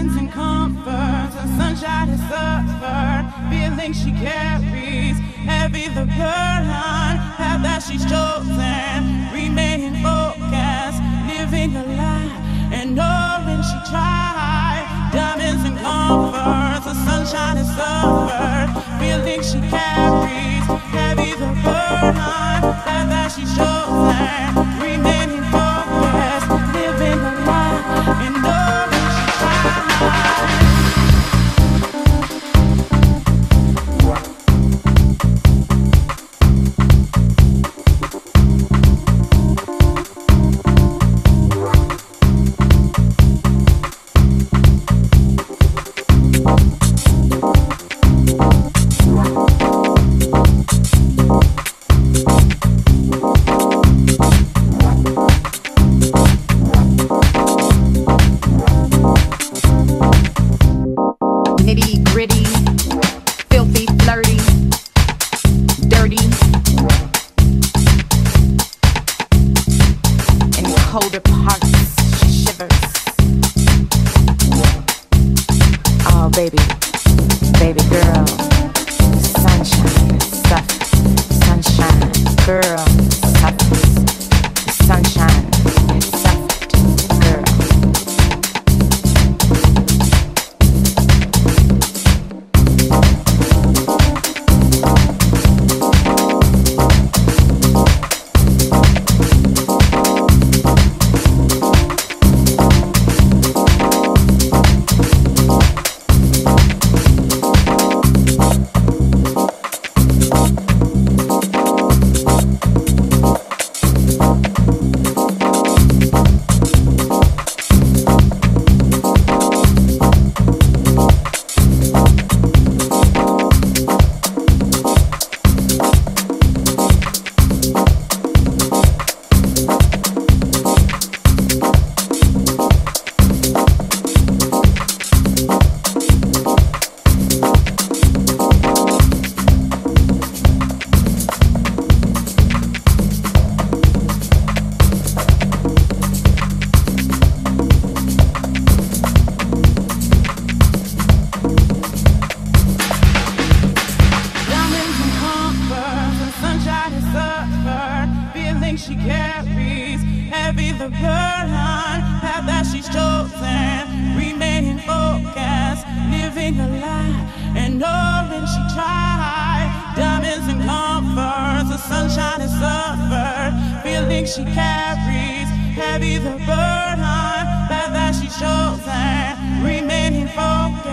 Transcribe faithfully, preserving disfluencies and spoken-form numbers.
Diamonds and comforts, the sunshine has suffered. Feeling she carries, heavy the burden, path that she's chosen. Remaining focused, living a life, and knowing she tried. Diamonds and comforts, the sunshine has suffered. Feeling she carries, heavy the burden, path that she's chosen. Remaining focused, living a life, and knowing she tried. She carries, heavy the burden, path that she's chosen. Remaining focused, living a life, and knowing she tried. Diamonds and comforts, the sunshine has suffered. Feeling she carries, heavy the burden, path that she's chosen. Remaining focused.